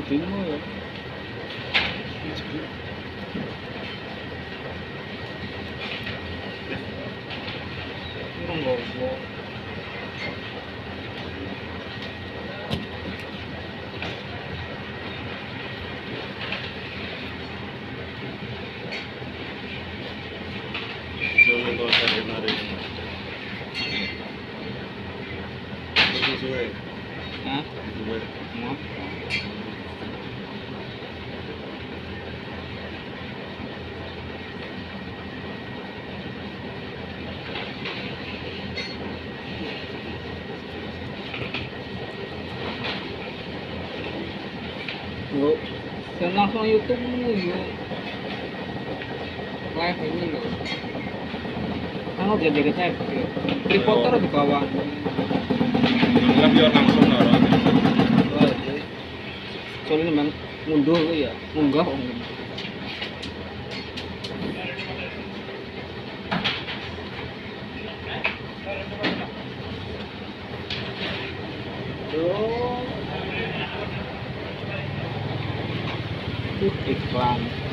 Bingung ya. Ngomong. Solo dos arenales. Itu suwe. Hah? Suwe. Mau? Yuk, saya langsung YouTube dulu yuk. Live ini loh. Kan udah jadi saya reporter di bawah. Enggak biar langsung naro. Soalnya memang mundur ya, munggah om. Iklan.